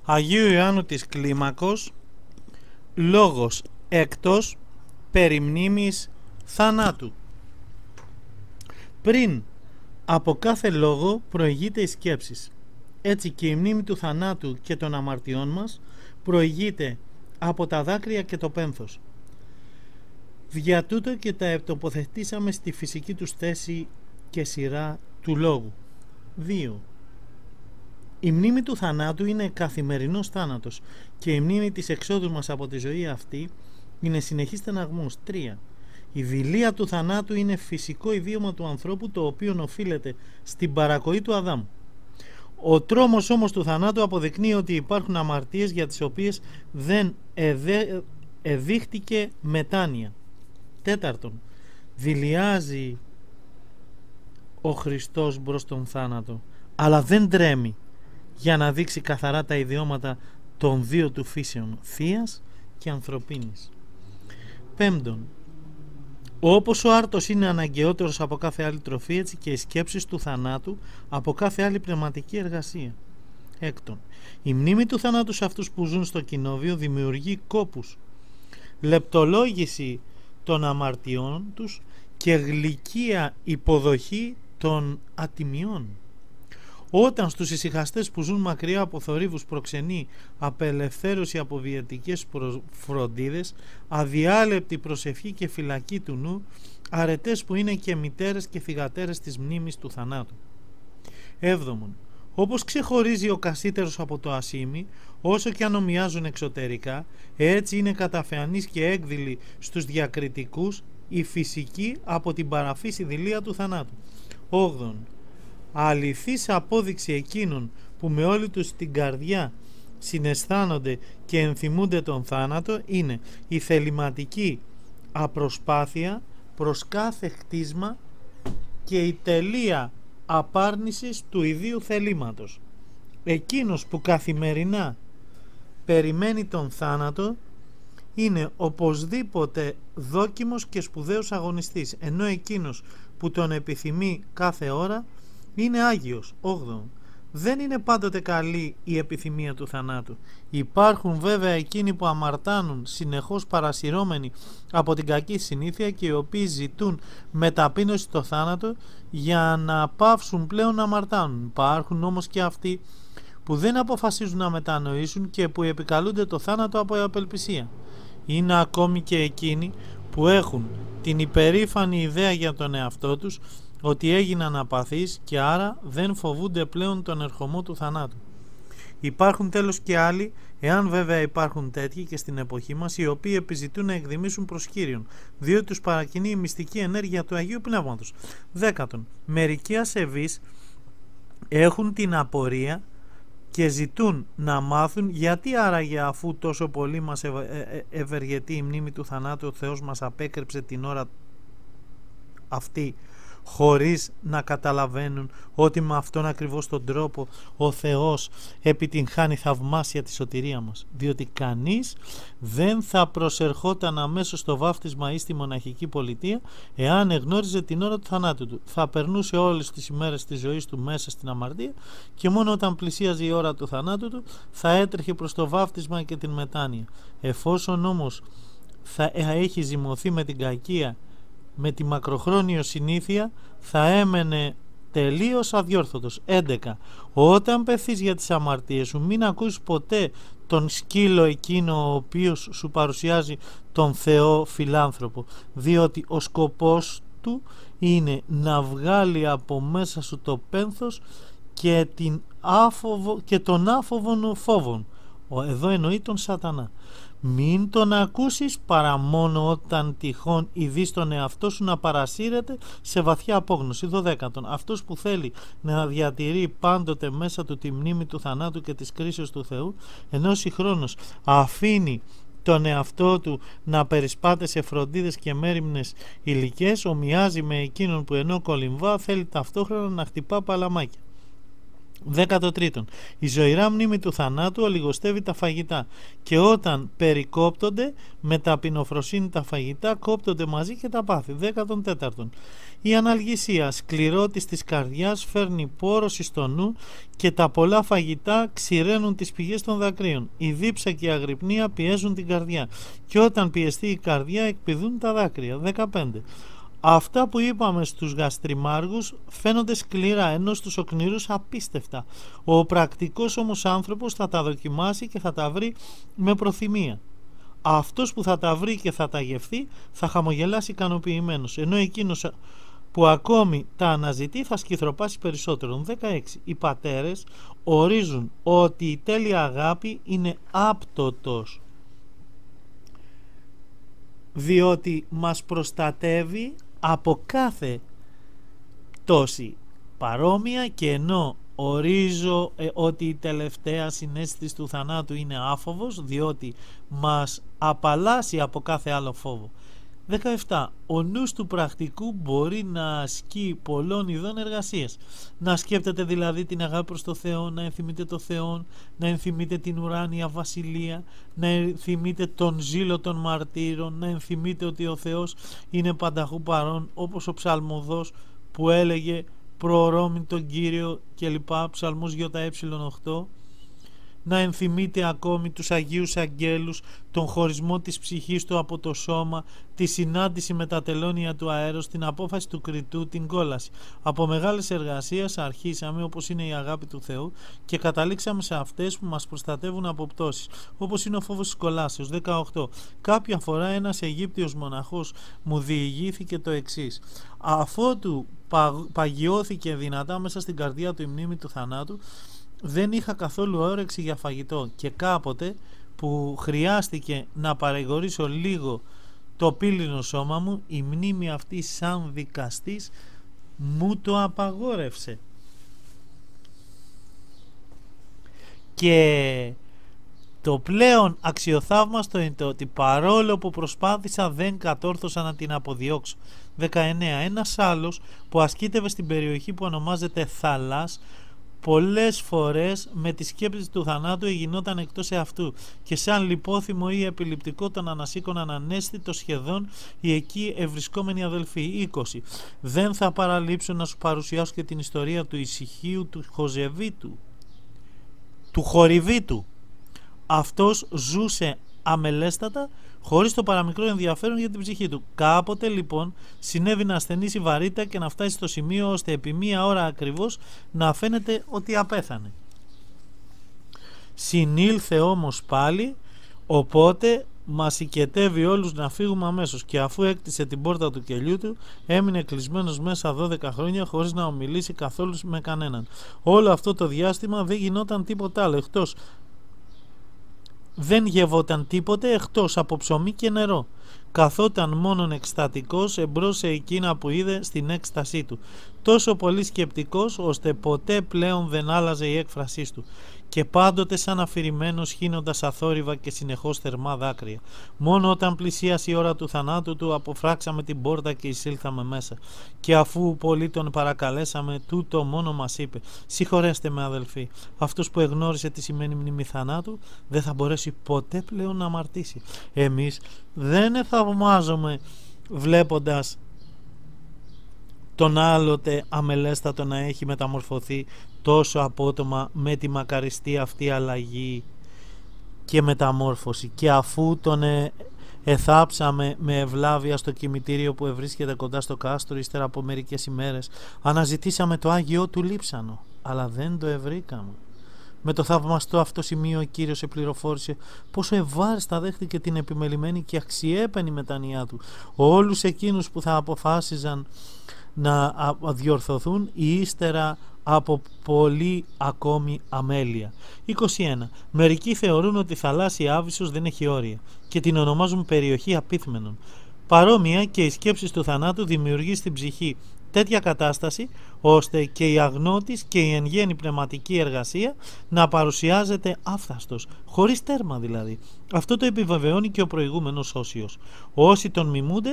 Αγίου Ιωάννου της Κλίμακος, λόγος έκτος περί μνήμης θανάτου. Πριν από κάθε λόγο προηγείται η σκέψης. Έτσι και η μνήμη του θανάτου και των αμαρτιών μας προηγείται από τα δάκρυα και το πένθος. Δια τούτο και τα ετοποθετήσαμε στη φυσική τους θέση και σειρά του λόγου. 2. Η μνήμη του θανάτου είναι καθημερινός θάνατος και η μνήμη της εξόδου μας από τη ζωή αυτή είναι συνεχής στεναγμός. 3. Η δειλία του θανάτου είναι φυσικό ιδίωμα του ανθρώπου, το οποίο οφείλεται στην παρακοή του Αδάμ. Ο τρόμος όμως του θανάτου αποδεικνύει ότι υπάρχουν αμαρτίες για τις οποίες δεν εδείχτηκε μετάνοια. 4. Δειλιάζει ο Χριστός μπρος τον θάνατο, αλλά δεν τρέμει για να δείξει καθαρά τα ιδιώματα των δύο του φύσεων, θείας και ανθρωπίνης. 5. Όπως ο άρτος είναι αναγκαιότερος από κάθε άλλη τροφή, έτσι και οι σκέψεις του θανάτου από κάθε άλλη πνευματική εργασία. 6. Η μνήμη του θανάτου σε αυτούς που ζουν στο κοινόβιο δημιουργεί κόπους, λεπτολόγηση των αμαρτιών τους και γλυκία υποδοχή των ατιμιών. Όταν στους ησυχαστές που ζουν μακριά από θορύβους προξενεί απελευθέρωση από βιαιτικές φροντίδες, αδιάλεπτη προσευχή και φυλακή του νου, αρετές που είναι και μητέρες και θυγατέρες της μνήμης του θανάτου. 7. Όπως ξεχωρίζει ο κασίτερος από το ασίμι, όσο και αν ομοιάζουν εξωτερικά, έτσι είναι καταφεανής και έκδηλη στους διακριτικούς η φυσική από την παραφύση δειλία του θανάτου. 8. Αληθής απόδειξη εκείνων που με όλη τους την καρδιά συναισθάνονται και ενθυμούνται τον θάνατο είναι η θεληματική απροσπάθεια προς κάθε χτίσμα και η τελεία απάρνησης του ιδίου θελήματος. Εκείνος που καθημερινά περιμένει τον θάνατο είναι οπωσδήποτε δόκιμος και σπουδαίος αγωνιστής, ενώ εκείνος που τον επιθυμεί κάθε ώρα είναι άγιος. 8. Δεν είναι πάντοτε καλή η επιθυμία του θανάτου. Υπάρχουν βέβαια εκείνοι που αμαρτάνουν συνεχώς παρασυρώμενοι από την κακή συνήθεια και οι οποίοι ζητούν με ταπείνωση το θάνατο για να πάυσουν πλέον να αμαρτάνουν. Υπάρχουν όμως και αυτοί που δεν αποφασίζουν να μετανοήσουν και που επικαλούνται το θάνατο από απελπισία. Είναι ακόμη και εκείνοι που έχουν την υπερήφανη ιδέα για τον εαυτό τους ότι έγιναν απαθείς και άρα δεν φοβούνται πλέον τον ερχομό του θανάτου. Υπάρχουν τέλος και άλλοι, εάν βέβαια υπάρχουν τέτοιοι και στην εποχή μας, οι οποίοι επιζητούν να εκδημήσουν προς Κύριον, διότι τους παρακινεί η μυστική ενέργεια του Αγίου Πνεύματος. 10. Μερικοί ασεβείς έχουν την απορία και ζητούν να μάθουν γιατί άραγε, αφού τόσο πολύ μας ευεργετεί η μνήμη του θανάτου, ο Θεός μας απέκρυψε την ώρα αυτή, χωρίς να καταλαβαίνουν ότι με αυτόν ακριβώς τον τρόπο ο Θεός επιτυγχάνει θαυμάσια τη σωτηρία μας, διότι κανείς δεν θα προσερχόταν αμέσως στο βάφτισμα ή στη μοναχική πολιτεία εάν εγνώριζε την ώρα του θανάτου του. Θα περνούσε όλες τις ημέρες της ζωής του μέσα στην αμαρτία και μόνο όταν πλησίαζε η ώρα του θανάτου του θα έτρεχε προς το βάφτισμα και την μετάνοια. Εφόσον όμως θα έχει ζυμωθεί με την κακία, με τη μακροχρόνιο συνήθεια, θα έμενε τελείως αδιόρθωτος. 11. Όταν πεθείς για τις αμαρτίες σου, μην ακούσεις ποτέ τον σκύλο εκείνο ο οποίος σου παρουσιάζει τον Θεό φιλάνθρωπο, διότι ο σκοπός του είναι να βγάλει από μέσα σου το πένθος και τον άφοβον φόβον. Εδώ εννοεί τον σατανά. Μην τον ακούσεις παρά μόνο όταν τυχόν ειδείς τον εαυτό σου να παρασύρεται σε βαθιά απόγνωση. 12. Αυτός που θέλει να διατηρεί πάντοτε μέσα του τη μνήμη του θανάτου και της κρίσεως του Θεού, ενώ συγχρόνως αφήνει τον εαυτό του να περισπάται σε φροντίδες και μέριμνες υλικές, ομοιάζει με εκείνον που ενώ κολυμβά θέλει ταυτόχρονα να χτυπά παλαμάκια. 13. Η ζωηρά μνήμη του θανάτου ολιγοστεύει τα φαγητά και όταν περικόπτονται με ταπεινοφροσύνη τα φαγητά, κόπτονται μαζί και τα πάθη. 14. Η αναλγησία, σκληρότης της καρδιάς, φέρνει πόρωση στο νου και τα πολλά φαγητά ξηραίνουν τις πηγές των δακρύων. Η δίψα και η αγρυπνία πιέζουν την καρδιά και όταν πιεστεί η καρδιά εκπηδούν τα δάκρυα. 15. Αυτά που είπαμε στους γαστριμάργους φαίνονται σκληρά, ενώ στους οκνηρούς απίστευτα. Ο πρακτικός όμως άνθρωπος θα τα δοκιμάσει και θα τα βρει με προθυμία. Αυτός που θα τα βρει και θα τα γευθεί θα χαμογελάσει ικανοποιημένος, ενώ εκείνος που ακόμη τα αναζητεί θα σκυθροπάσει περισσότερο. 16. Οι πατέρες ορίζουν ότι η τέλεια αγάπη είναι άπτωτος, διότι μας προστατεύει από κάθε πτώση παρόμοια, και ενώ ορίζω ότι η τελευταία συναίσθηση του θανάτου είναι άφοβος, διότι μας απαλλάσσει από κάθε άλλο φόβο. 17. Ο νους του πρακτικού μπορεί να ασκεί πολλών ειδών εργασίες. Να σκέπτεται δηλαδή την αγάπη προς το Θεό, να ενθυμείται το Θεό, να ενθυμείται την ουράνια βασιλεία, να ενθυμείται τον ζήλο των μαρτύρων, να ενθυμείται ότι ο Θεός είναι πανταχού παρόν, όπως ο ψαλμοδός που έλεγε προορόμην τον Κύριο κλπ. Ψαλμός ΙΕ8. Να ενθυμείτε ακόμη τους Αγίους Αγγέλους, τον χωρισμό της ψυχής του από το σώμα, τη συνάντηση με τα τελώνια του αέρος, την απόφαση του κριτού, την κόλαση. Από μεγάλες εργασίες αρχίσαμε, όπως είναι η αγάπη του Θεού, και καταλήξαμε σε αυτές που μας προστατεύουν από πτώσεις, όπως είναι ο φόβος της κολάσεως. 18. Κάποια φορά ένας Αιγύπτιος μοναχός μου διηγήθηκε το εξής. Αφότου παγιώθηκε δυνατά μέσα στην καρδιά του η μνήμη του θανάτου, δεν είχα καθόλου όρεξη για φαγητό, και κάποτε που χρειάστηκε να παρηγορήσω λίγο το πύληνο σώμα μου, η μνήμη αυτή σαν δικαστής μου το απαγόρευσε. Και το πλέον αξιοθαύμαστο είναι το ότι παρόλο που προσπάθησα δεν κατόρθωσα να την αποδιώξω. 19. Ένας άλλος που ασκήτευε στην περιοχή που ονομάζεται Θαλάς, πολλές φορές με τις σκέψεις του θανάτου εγινόταν εκτός εαυτού και σαν λιπόθυμο ή επιληπτικό τον ανασήκωναν ανέστητο σχεδόν οι εκεί ευρισκόμενοι αδελφοί. 20. Δεν θα παραλείψω να σου παρουσιάσω και την ιστορία του ησυχίου του Χοζεβίτου, του Χοριβίτου. Αυτός ζούσε αμελέστατα, χωρίς το παραμικρό ενδιαφέρον για την ψυχή του. Κάποτε λοιπόν συνέβη να ασθενήσει βαρύτητα και να φτάσει στο σημείο ώστε επί μία ώρα ακριβώς να φαίνεται ότι απέθανε. Συνήλθε όμως πάλι, οπότε μας οικετεύει όλους να φύγουμε αμέσως, και αφού έκτισε την πόρτα του κελιού του έμεινε κλεισμένος μέσα 12 χρόνια χωρίς να ομιλήσει καθόλου με κανέναν. Όλο αυτό το διάστημα δεν γινόταν τίποτα άλλο εκτός Δεν γευόταν τίποτε εκτός από ψωμί και νερό. Καθόταν μόνον εκστατικός εμπρός σε εκείνα που είδε στην έκστασή του. Τόσο πολύ σκεπτικός ώστε ποτέ πλέον δεν άλλαζε η έκφρασή του. Και πάντοτε σαν αφηρημένος χύνοντας αθόρυβα και συνεχώς θερμά δάκρυα. Μόνο όταν πλησίασε η ώρα του θανάτου του αποφράξαμε την πόρτα και εισήλθαμε μέσα. Και αφού πολύ τον παρακαλέσαμε, τούτο μόνο μας είπε: «Συγχωρέστε με αδελφοί, αυτός που εγνώρισε τι σημαίνει μνήμη θανάτου δεν θα μπορέσει ποτέ πλέον να αμαρτήσει». Εμείς δεν θαυμάζουμε βλέποντας τον άλλοτε αμελέστατο να έχει μεταμορφωθεί τόσο απότομα με τη μακαριστή αυτή αλλαγή και μεταμόρφωση, και αφού τον εθάψαμε με ευλάβεια στο κημητήριο που ευρίσκεται κοντά στο κάστρο, ύστερα από μερικές ημέρες αναζητήσαμε το Άγιό του λείψανο, αλλά δεν το ευρήκαμε. Με το θαυμαστό αυτό σημείο ο Κύριος επληροφόρησε πόσο ευάριστα δέχτηκε την επιμελημένη και αξιέπαινη μετανοιά του όλους εκείνους που θα αποφάσιζαν να διορθωθούν ή ύστερα από πολύ ακόμη αμέλεια. 21. Μερικοί θεωρούν ότι η θαλάσσια Άβυσσος δεν έχει όρια και την ονομάζουν περιοχή απίθμενων. Παρόμοια και οι σκέψεις του θανάτου δημιουργεί στην ψυχή τέτοια κατάσταση ώστε και η αγνώτης και η εν γέννη πνευματική εργασία να παρουσιάζεται άφθαστος, χωρίς τέρμα δηλαδή. Αυτό το επιβεβαιώνει και ο προηγούμενος Όσιος. Όσοι τον μιμούνται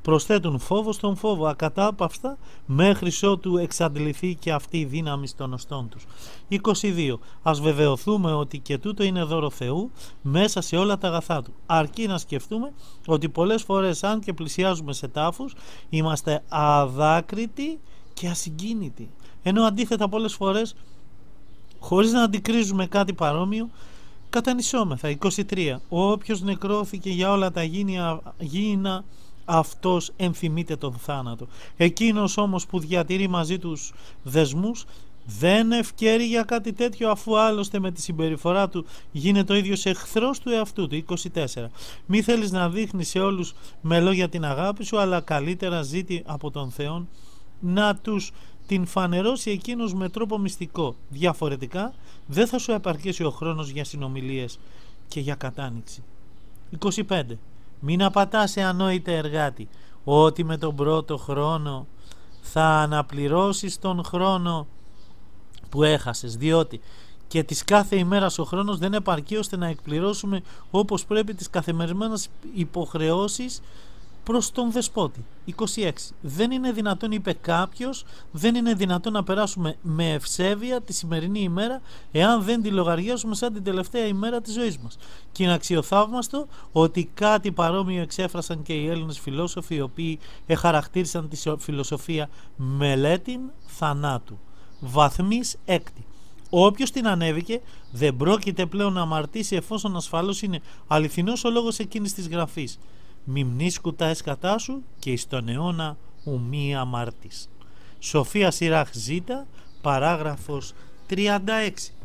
προσθέτουν φόβο στον φόβο ακατάπαυστα μέχρι ότου εξαντληθεί και αυτή η δύναμη των οστών τους. 22. Ας βεβαιωθούμε ότι και τούτο είναι δώρο Θεού μέσα σε όλα τα αγαθά του, αρκεί να σκεφτούμε ότι πολλές φορές αν και πλησιάζουμε σε τάφους είμαστε αδάκριτοι και ασυγκίνητοι, ενώ αντίθετα πολλές φορές χωρίς να αντικρίζουμε κάτι παρόμοιο κατανισόμεθα. 23. Όποιος νεκρώθηκε για όλα τα γήινα, αυτός ενθυμείται τον θάνατο. Εκείνος όμως που διατηρεί μαζί τους δεσμούς δεν ευκαιρεί για κάτι τέτοιο, αφού άλλωστε με τη συμπεριφορά του γίνεται ο ίδιος εχθρός του εαυτού του. 24. Μη θέλεις να δείχνεις σε όλους με λόγια την αγάπη σου, αλλά καλύτερα ζήτη από τον Θεό να τους την φανερώσει εκείνος με τρόπο μυστικό. Διαφορετικά δεν θα σου επαρκέσει ο χρόνος για συνομιλίες και για κατάνοιξη. 25. Μην απατάς σε ανόητε εργάτη ότι με τον πρώτο χρόνο θα αναπληρώσεις τον χρόνο που έχασες, διότι και της κάθε ημέρας ο χρόνος δεν επαρκεί ώστε να εκπληρώσουμε όπως πρέπει τις καθημερινές υποχρεώσεις προς τον δεσπότη. 26. Δεν είναι δυνατόν, είπε κάποιος, δεν είναι δυνατόν να περάσουμε με ευσέβεια τη σημερινή ημέρα εάν δεν τη λογαριάσουμε σαν την τελευταία ημέρα της ζωής μας. Και είναι αξιοθαύμαστο ότι κάτι παρόμοιο εξέφρασαν και οι Έλληνες φιλόσοφοι, οι οποίοι εχαρακτήρισαν τη φιλοσοφία μελέτην θανάτου. Βαθμής έκτη. Όποιος την ανέβηκε δεν πρόκειται πλέον να αμαρτήσει, εφόσον ασφαλώς είναι αληθινός ο λόγος εκείνης της γραφής. Μη μνήσκου τα έσκατά σου και εις τον αιώνα ουμή αμάρτης. Σοφία Σιράχ Ζ, παράγραφος 36.